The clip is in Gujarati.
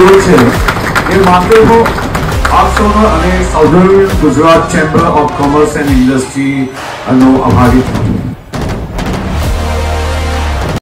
જોયો છે એ માત્ર હું આપ સૌનો અને southern Gujarat chamber of commerce and ઇન્ડસ્ટ્રીનો આભારી છું.